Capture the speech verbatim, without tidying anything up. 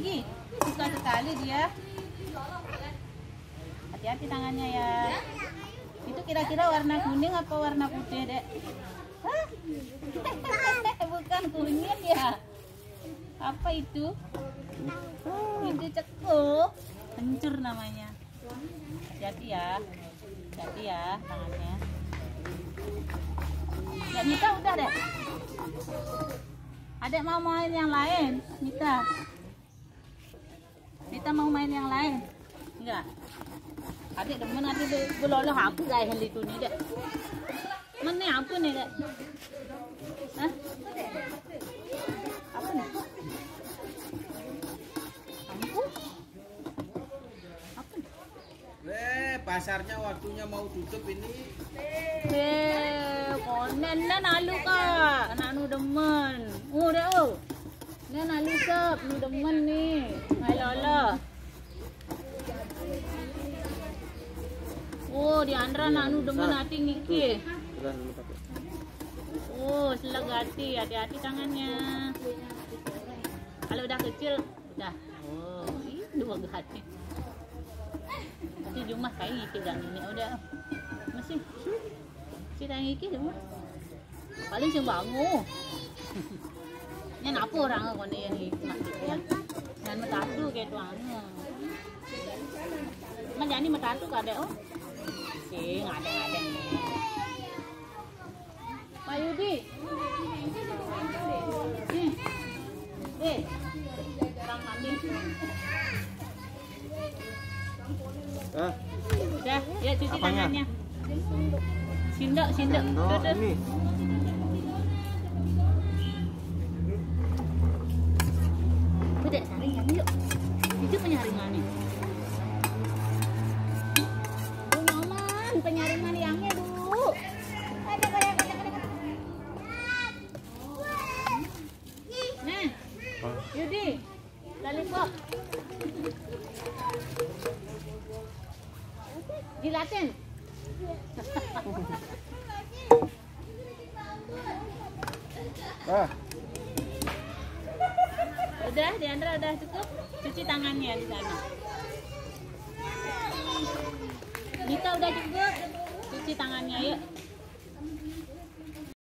tinggi. Suka sekali dia. Hati-hati tangannya ya. Itu kira-kira warna kuning apa warna putih, Dek? Hah? Bukan kunyit ya. Apa itu? Itu cekuk. Kencur namanya. Hati-hati ya. Hati-hati ya tangannya. Ya Mita udah deh. Adek mau main yang lain, Mita. Mita mau main yang lain? Enggak. Adek demen nanti beloloh aku guys hal itu nih dek. Mana apa nih dek? Hah? Apa nih? Aku? Apa nih? Eh, pasarnya waktunya mau tutup ini. Eh, konen dan alu kak, anak nu demen. Oh dek oh. Dan alu kak, nu demen nih. Hai lola. Oh, di Andra anak nu demen hati ngiki. Oh, selegati, hati-hati tangannya. Kalau udah kecil, udah. Oh, ini dua hati. Nanti Jumat kayak ngiki dan ini udah. Masih. Si tang ngiki cuma. Paling sing bangu. Nya napa orang kon yang nak ya. Dan metatu kayak tuangnya. Menjani metatu kade oh. Si ngade-ngade. Pak Yudi. Nih. Eh. Orang mandi. Ah. Udah, ya cuci Apanya? tangannya. Sindok, sindok. Tuh, tuh. Ini. Udah, saringan yuk. Itu penyaringannya. Oh, nyaman penyaringan yangnya dulu. Ada, ada, ada, ada. Nah, Yudi, lollipop. Jilatin. Ah. Udah, Diandra udah cukup. Cuci tangannya di sana. Mita udah cukup. Cuci tangannya yuk.